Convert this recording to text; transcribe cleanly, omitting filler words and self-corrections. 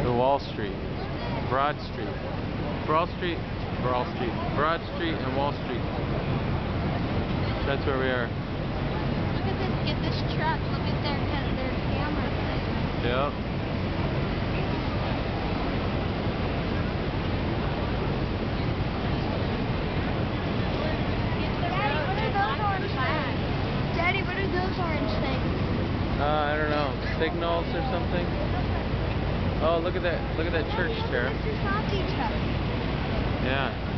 The Wall Street, Broad Street, Broad Street, Broad Street, Broad Street, and Wall Street. That's where we are. Look at this. Get this truck. Look at their camera thing. Yep. Daddy, what are those orange things? I don't know. Signals or something? Oh, look at that. Look at that church, Tara. This is Nazi truck. Yeah.